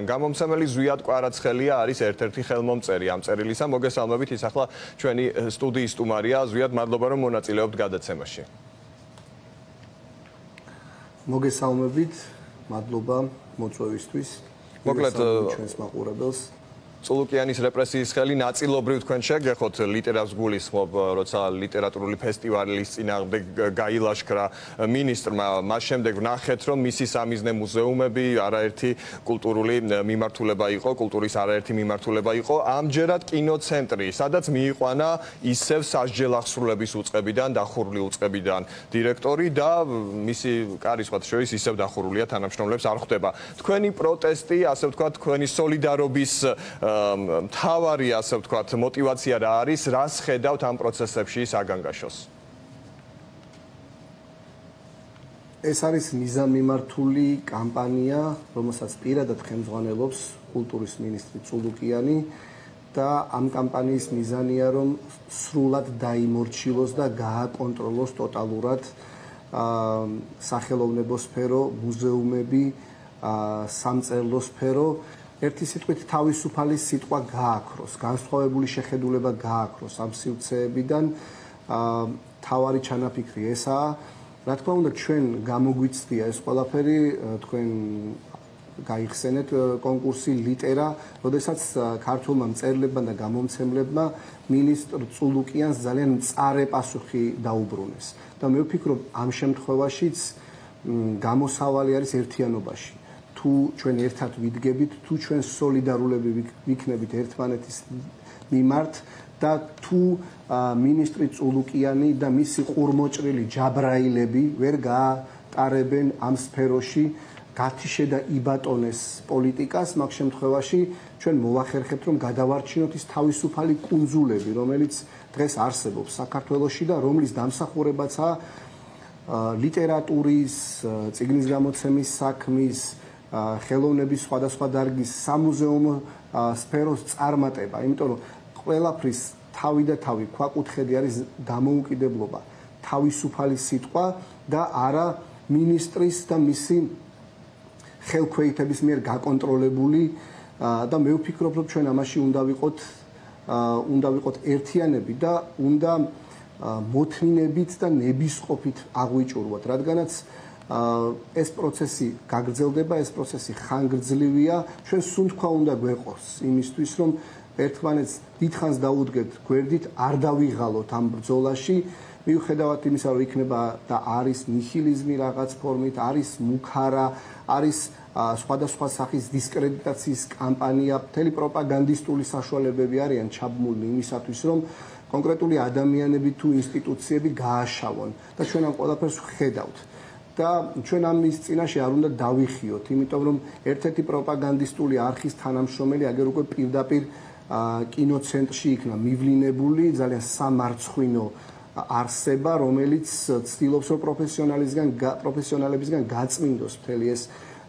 წამყვანებიდან. გამომცემელი ზვიად კვარაცხელია არის ერთ-ერთი ხელმომწერი ამ წერილისა. მოგესალმებით, ის ახლა ჩვენი სტუდიის სტუმარია. ზვიად, მადლობა რომ მონაწილეობთ გადაცემაში. მოგესალმებით, მადლობა მოწვევისთვის. მოკლედ ჩვენს მაყურებელს. წულუკიანის რეპრესიის ხელი ნაწილობრივ თქვენ შეგეხოთ ლიტერატურას გულისხმობ, როცა ლიტერატურული ფესტივალის წინააღმდეგ გაილაშქრა მინისტრმა, მას შემდეგ ვნახეთ, რომ მისი სამიზნე მუზეუმები არაერთი კულტურული მიმართულება იყო, კულტურის არაერთი მიმართულება იყო. ამჯერად კინოცენტრი, სადაც მიიყვანა ისევ სასჯელ აღსრულების უწყებიდან, დახურული უწყებიდან დირექტორი და მისი კარი სხვათა შორის ისევ დახურულია თანამშრომლებს არ ხვდება. თქვენი პროტესტი, ასე ვთქვათ, თქვენი სოლიდარობის მთავარი, ასე ვთქვათ, мотивация რა არის, რას ხედავთ ამ პროცესებში საგანგაშოს? ეს არის მიზანმიმართული კამპანია, რომელსაც პირადად ხელმძღვანელობს კულტურის მინისტრი წულუკიანი და ამ კამპანიის მიზანია, რომ სრულად დაიმორჩილოს და გააკონტროლოს ტოტალურად სახელოვნებო სფერო, მუზეუმები, სამწერლო სფერო. ერთი სიტყვით თავისუფალი სიტყვა გააქროს, განსხვავებული შეხედულება გააქროს ამ სივრცეებიდან. თავარი ჩანაფიქრი ესაა. რა თქმა უნდა, ჩვენ გამოგვიცდია ეს ყველაფერი, თქვენ გაიხსენეთ კონკურსი ლიტერა, როდესაც ქართულმა მწერლებმა და გამომცემლებმა მინისტრ წულუკიანს ძალიან მწარე პასუხი დაუბრუნეს. და მე ვფიქრობ, ამ შემთხვევაშიც გამოსავალი არის ერთიანობაში. თუ ჩვენ ერთად ვიდგებით, თუ ჩვენ სოლიდარულები ვიქნებით ერთმანეთის მიმართ და თუ მინისტრი წულუკიანი და მისი ყურმოჭრილი ჯაბრაილები ვერ გაატარებენ ამ სფეროში გათიშე და იბატონეს პოლიტიკას, მაგ შემთხვევაში ჩვენ მოვახერხებთ, რომ გადავარჩინოთ ის თავისუფალი კუნძულები, რომელიც დღეს არსებობს საქართველოში და რომლის დამსახურებაცაა ლიტერატურის, წიგნის გამოცემის საქმის, ხელოვნების სხვადასხვა დარგის სამუზეუმო სფეროს წარმატება, იმიტომ რომ ყველაფრის თავი და თავი ქვაკუთხედი არის დამოუკიდებლობა, თავისუფალი სიტყვა და არა მინისტრის და მისი ხელქვეითების მიერ გაკონტროლებული და მე ვფიქრობ, რომ ჩვენ ამაში უნდა ვიყოთ ერთიანები და უნდა მოთმინებით და ნებისყოფით აღვიჭურვოთ, რადგანაც ეს პროცესი გაგრძელდება, ეს პროცესი ხანგრძლივია, ჩვენ სუნთქვა უნდა გვეყოს იმისთვის, რომ ერთმანეთს დიდხანს დაუდგეთ გვერდით, არ დავიღალოთ ამ ბრძოლაში, მიუხედავად იმისა, რომ იქნება და არის ნიჰილიზმი რაღაც ფორმით, არის მუქარა, არის სხვადასხვა სახის დისკრედიტაციის კამპანია, მთელი პროპაგანდისტული საშუალებები არიან ჩაბმულნი იმისათვის, რომ კონკრეტული ადამიანები თუ ინსტიტუციები გააშავონ და ჩვენ ამ ყველაფერს ვხედავთ. და ჩვენ ამის წინაშე არ უნდა დავიხიოთ, იმიტომ რომ ერთ-ერთი პროპაგანდისტული არხის თანამშრომელი აგერ უკვე პირდაპირ კინოცენტრში იქნა მივლინებული, ძალიან სამარცხვინო არსება, რომელიც ცდილობს, რომ პროფესიონალებისგან გაწმინდოს მთელი ეს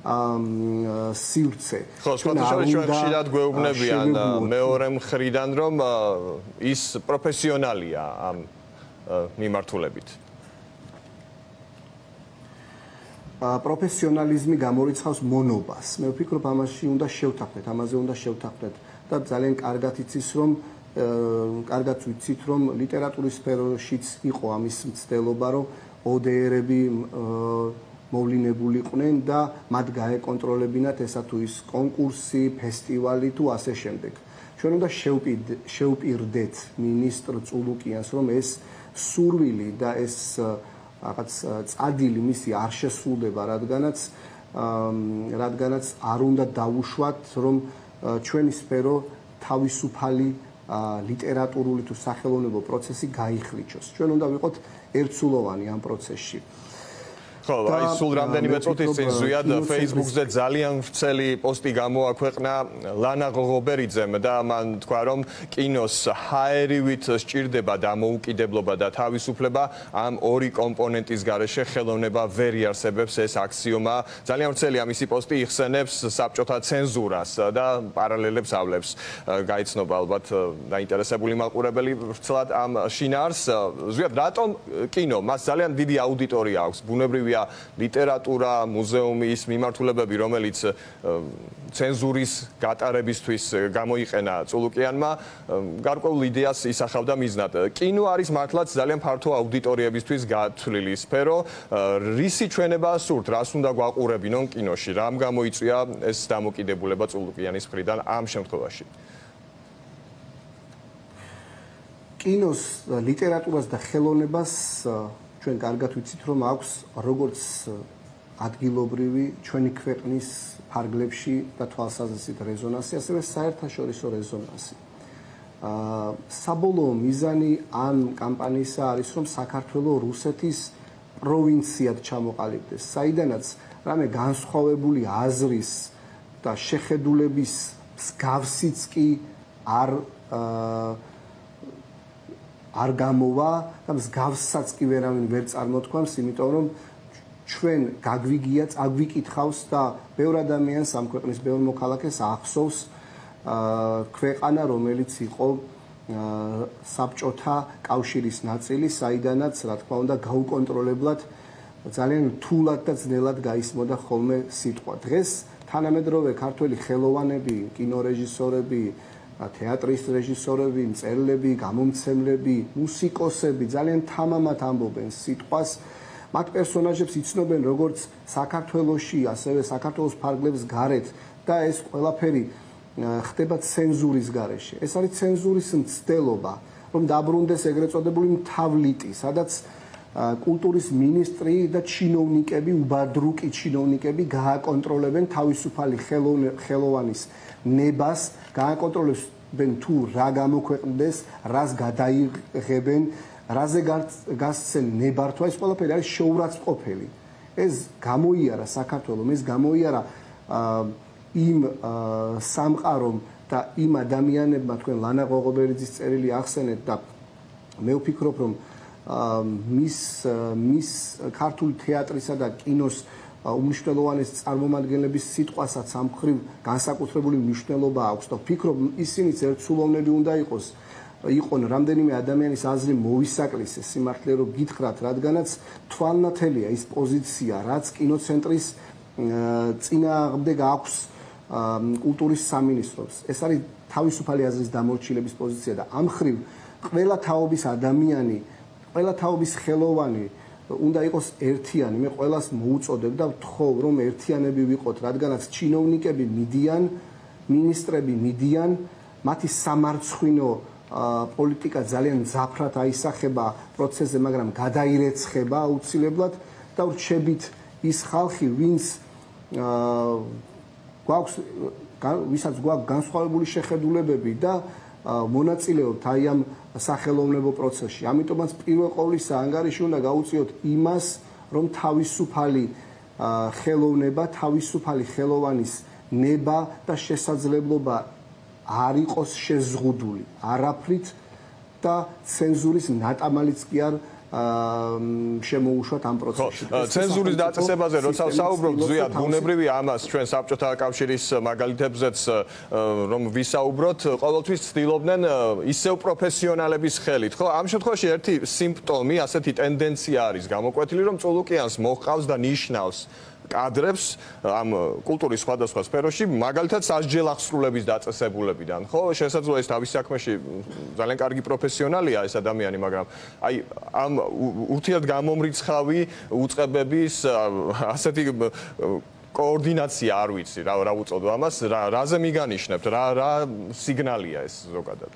სივრცე. ხო, სხვათა შორის ჩვენ ხშირად გვეუბნებიან მეორე მხრიდან, რომ ის პროფესიონალია ამ მიმართულებით. პროფესიონალიზმი გამორიცხავს მონობას. მე ვფიქრობ, ამაზე უნდა შევთანხმდეთ და ძალიან კარგად ვიცით, რომ ლიტერატურის სფეროშიც იყო ამის მცდელობა, რომ ODR-ები მოვლინებულიყვნენ და მათ გაეკონტროლებინათ ესა თუ ის კონკურსი, ფესტივალი თუ ასე შემდეგ. ჩვენ უნდა შევპირდეთ მინისტრ წულუკიანს, რომ ეს სურვილი და ეს რაღაც წადი მისი არ შესრულდება, რადგანაც არ უნდა დავუშვათ, რომ ჩვენი სფერო თავისუფალი ლიტერატურული თუ სახელოვნებო პროცესი გაიხლიჩოს. ჩვენ უნდა ვიყოთ ერთსულოვანი ამ პროცესში. ხო, აი სულ რამდენიმე წუთის წინ ზვიად Facebook-ზე ძალიან ვრცელი პოსტი გამოაქვეყნა ლანა ღოღობერიძემ და მან თქვა, რომ კინოს ჰაერივით სჭირდება დამოუკიდებლობა და თავისუფლება, ამ ორი კომპონენტის გარეშე ხელოვნება ვერ იარსებებს, ეს აქსიომა. ძალიან ვრცელი ამისი პოსტი იხსენებს საბჭოთა ცენზურას და პარალელებს ავლებს. გაიცნობა ალბათ დაინტერესებული მაყურებელი ვრცლად ამ შინაარსს. ზვიად, რატომ კინო? მას ძალიან დიდი აუდიტორია აქვს, ბუნებრივი გამოყენებულია ლიტერატურა, მუზეუმის მიმართულებები, რომელიც ცენზურის გატარებისთვის გამოიყენა წულუკიანმა, გარკვეულ იდეას ისახავდა მიზნად. კინო არის მართლაც ძალიან ფართო აუდიტორიებისთვის გათვლილი სფერო. რისი ჩვენებაა სურთ, რას უნდა გვაყურებინონ კინოში, რამ გამოიწვია ეს დამოკიდებულება წულუკიანის მხრიდან ამ შემთხვევაში? კინოს, ლიტერატურას და ხელოვნებას ჩვენ კარგად ვიცით, რომ აქვს როგორც ადგილობრივი ჩვენი ქვეყნის ფარგლებში და თვალსაზრისით რეზონანსი, ასევე საერთაშორისო რეზონანსი. საბოლოო მიზანი ამ კამპანიისა არის, რომ საქართველოს რუსეთის პროვინციად ჩამოყალიბდეს, საიდანაც რამე განსხვავებული აზრის და შეხედულების მსგავსიც კი არ გამოვა და მსგავსაც კი ვერავინ ვერ წარმოთქვამს, იმიტომ რომ ჩვენ გაგვიგია, წაგვიკითხავს და ბევრ ადამიანს ამ ქვეყნის ბევრ მოქალაქეს ახსოვს ქვეყანა, რომელიც იყო საბჭოთა კავშირის ნაწილი, საიდანაც, რა თქმა უნდა, გაუკონტროლებლად ძალიან რთულად და ძნელად გაისმოდა ხოლმე სიტყვა. დღეს თანამედროვე ქართველი ხელოვანები, კინორეჟისორები, თეატრის რეჟისორები, მწერლები, გამომცემლები, მუსიკოსები ძალიან თამამად ამბობენ სიტყვას. მათ პერსონაჟებს იცნობენ როგორც საქართველოში, ასევე საქართველოს ფარგლებს გარეთ და ეს ყველაფერი ხდება ცენზურის გარეშე. ეს არის ცენზურის მცდელობა, რომ დაბრუნდეს ეგრეთ წოდებული მთავლიტი, სადაც კულტურის მინისტრი და ჩინოვნიკები, უბადრუკი ჩინოვნიკები გააკონტროლებენ თავისუფალი ხელოვანის ნებას, გააკონტროლებენ თუ რა გამოქვეყნდეს, რას გადაიღებენ, რაზე გასცენ ნებართვა, ეს ყველაფერი არის შეურაცხყოფელი. ეს გამოიარა საქართველოს, ეს გამოიარა იმ სამყარომ და იმ ადამიანებმა, თქვენ ლანა ღოღობერიძის წერილი ახსენეთ და მე ვფიქრობ, რომ მის ქართული თეატრისა და კინოს უმნიშვნელოვანეს წარმომადგენლების სიტყვასაც ამ მხრივ განსაკუთრებული მნიშვნელობა აქვს და ვფიქრობ, ისინიც ერთსულოვნები უნდა იყონ რამდენიმე ადამიანის აზრი მოვისაკლისე სიმართლე რომ გითხრათ, რადგანაც თვალნათელია ის პოზიცია, რაც კინოცენტრის წინააღმდეგ აქვს კულტურის სამინისტროს. ეს არის თავისუფალი აზრის დამორჩილების პოზიცია და ამ მხრივ ყველა თაობის ადამიანი, ყველა თაობის ხელოვანი უნდა იყოს ერთიანი. მე ყველას მოუწოდებ და ვთხოვ, რომ ერთიანები ვიყოთ, რადგანაც ჩინოვნიკები მიდიან, მინისტრები მიდიან, მათი სამარცხვინო პოლიტიკა ძალიან მძაფრად აისახება პროცესზე, მაგრამ გადაირეცხება აუცილებლად და ვრჩებით ის ხალხი, ვისაც გვაქვს განსხვავებული შეხედულებები და მონაწილეობთ აი ამ სახელოვნებო პროცესში. ამიტომაც პირველ ყოვლისა ანგარიში უნდა გაუწიოთ იმას, რომ თავისუფალი ხელოვნება, თავისუფალი ხელოვანის ნება და შესაძლებლობა არ იყოს შეზღუდული არაფრით და ცენზურის ნატამალიც კი არ შემოუშვათ ამ პროცესში. ცენზურის დაწესებაზე როცა საუბრობთ, ზვიად, ბუნებრივია ამას ჩვენ საბჭოთა კავშირის მაგალითებზეც რომ ვისაუბროთ, ყოველთვის ცდილობდნენ ისევ პროფესიონალების ხელით, ხო? ამ შემთხვევაში ერთი სიმპტომი, ასეთი ტენდენცია არის გამოკვეთილი, რომ წულუკიანს მოჰყავს და ნიშნავს კადრებს ამ კულტურის სხვადასხვა სფეროში, მაგალითად სასჯელ აღსრულების დაწესებულებიდან, ხო? შესაძლოა ეს თავის საქმეში ძალიან კარგი პროფესიონალია ეს ადამიანი, მაგრამ აი ამ ურთიერთგამომრიცხავი უწყებების ასეთი კოორდინაცია არ ვიცი, რა უწოდო ამას, რაზე მიგანიშნებთ, რა სიგნალია ეს ზოგადად?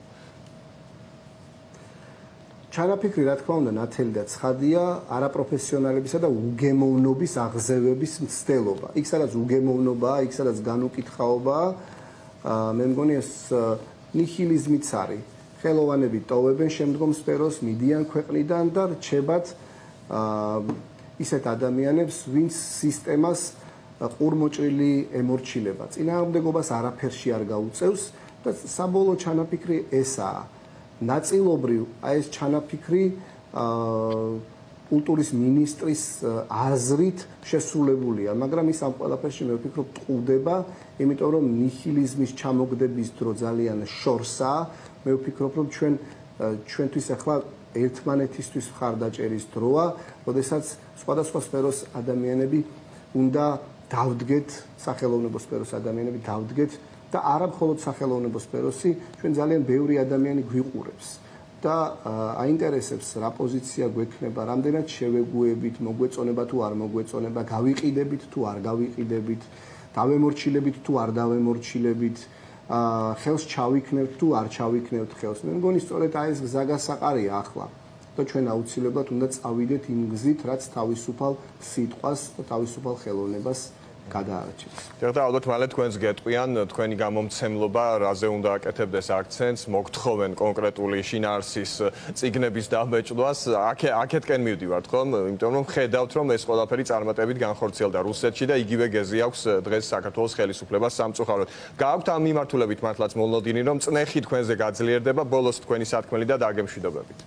ჩანაფიქრი, რა თქმა უნდა, ნათელი და ცხადია, არაპროფესიონალებისა და უგემოვნობის აღზევების მცდელობა. იქ სადაც უგემოვნობაა, იქ სადაც განუკითხაობაა, მე მგონი ეს ნიჰილიზმიც არის. ხელოვანები ტოვებენ შემდგომ სფეროს, მიდიან ქვეყნიდან და რჩებათ ისეთ ადამიანებს, ვინც სისტემას ყურმოჭრილი ემორჩილება. წინააღმდეგობას არაფერში არ გაუწევს და საბოლოო ჩანაფიქრი ესაა. ნაწილობრივ აი ეს ჩანაფიქრი კულტურის მინისტრის აზრით შესრულებულია, მაგრამ ის ამ ყველაფერში მე ვფიქრობ ტყუდება, იმიტომ რომ ნიჰილიზმის ჩამოგდების დრო ძალიან შორსაა. მე ვფიქრობ, რომ ჩვენ ჩვენთვის ახლა ერთმანეთისთვის მხარდაჭერის დროა, როდესაც სხვადასხვა სფეროს ადამიანები უნდა დავდგეთ, სახელოვნებო სფეროს ადამიანები დავდგეთ და არა მხოლოდ სახელოვნებო სფეროსი, ჩვენ ძალიან ბევრი ადამიანი გვიყურებს და აინტერესებს რა პოზიცია გვექნება, რამდენად შევეგუებით, მოგვეწონება თუ არ მოგვეწონება, გავიყიდებით თუ არ გავიყიდებით, დავემორჩილებით თუ არ დავემორჩილებით, ხელს ჩავიქნევთ თუ არ ჩავიქნევთ ხელს. მე მგონი სწორედ აი ეს გზა გასაყარია ახლა და ჩვენ აუცილებლად უნდა წავიდეთ იმ გზით, რაც თავისუფალ სიტყვას და თავისუფალ ხელოვნებას გადაარჩენს. და ალბათ მალე თქვენს გეტყვიან, თქვენი გამომცემლობა რაზე უნდა აკეთებდეს აქცენტს, მოგთხოვენ კონკრეტული შინაარსის წიგნების დამბეჭდვას. აქეთკენ მივდივართ ხომ? იმიტომ რომ ხედავთ, რომ ეს ყველაფერი წარმატებით განხორციელდა რუსეთში და იგივე გეზი აქვს დღეს საქართველოს ხელისუფლებას სამწუხაროდ. გააქვთ ამ მიმართულებით მართლაც მოლოდინი, რომ წნეხი თქვენზე გაძლიერდება, ბოლოს თქვენი სათქმელი და დაგემშვიდობებით.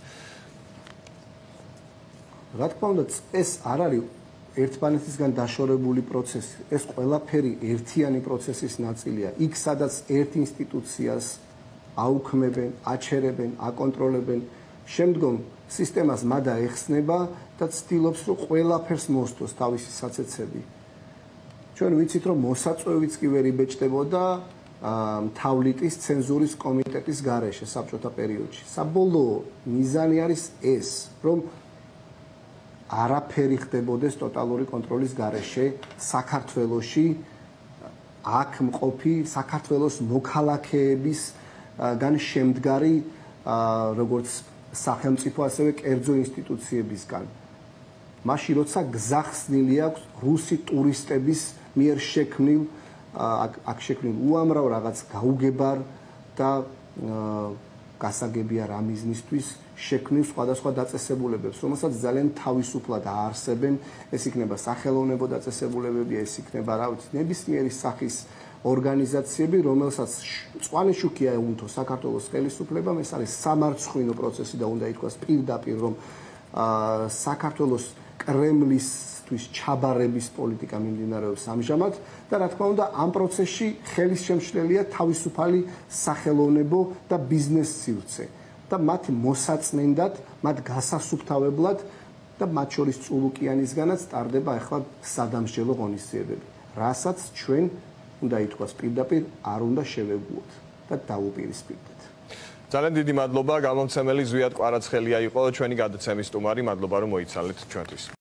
რა თქმა უნდა, ეს არ არის ერთმანეთისგან დაშორებული პროცესი. ეს ყველაფერი ერთიანი პროცესის ნაწილია. იქ სადაც ერთ ინსტიტუციას აუქმებენ, აჩერებენ, აკონტროლებენ, შემდგომ სისტემას მადა ეხსნება და ცდილობს, რომ ყველაფერს მოსდოს თავისი საცეცები. ჩვენ ვიცით, რომ მოსაწვევიც კი ვერ იბეჭდებოდა მთავლიტის ცენზურის კომიტეტის გარეშე საბჭოთა პერიოდში. საბოლოო მიზანი არის ეს, რომ არაფერი ხდებოდეს ტოტალური კონტროლის გარეშე საქართველოში აქ მყოფი საქართველოს მოქალაქეებისგან შემდგარი როგორც სახელმწიფო ასევე კერძო ინსტიტუციებისგან. მაშინ როცა გზახსნილი აქვს რუსი ტურისტების მიერ შექმნილ აქ შექმნილ უამრავ რაღაც გაუგებარ და გასაგებია რა მიზნისთვის შექმნილ სხვადასხვა დაწესებულებებს, რომელსაც ძალიან თავისუფლად აარსებენ, ეს იქნება სახელოვნებო დაწესებულებები, ეს იქნება რა ვიცი, ნებისმიერი სახის ორგანიზაციები, რომელსაც მწვანე შუქი აუნთო საქართველოს ხელისუფლებამ, ეს არის სამარცხვინო პროცესი და უნდა ითქვას პირდაპირ, რომ საქართველოს კრემლისთვის ჩაბარების პოლიტიკა მიმდინარეობს ამჟამად და რა თქმა უნდა ამ პროცესში ხელის შემშლელია თავისუფალი სახელოვნებო და ბიზნეს სივრცე. და მათ მოსაწმენდად, მათ გასასუფთავებლად და მათ შორის წულუკიანისგანაც ტარდება ახლა სადამსჯელო ღონისძიებები, რასაც ჩვენ უნდა ითქვას პირდაპირ არ უნდა შევეგუოთ და დავუპირისპირდეთ. ძალიან დიდი მადლობა, გამომცემელი ზვიად კვარაცხელია იყო ჩვენი გადაცემის სტუმარი, მადლობა რომ მოიცალეთ ჩვენთვის.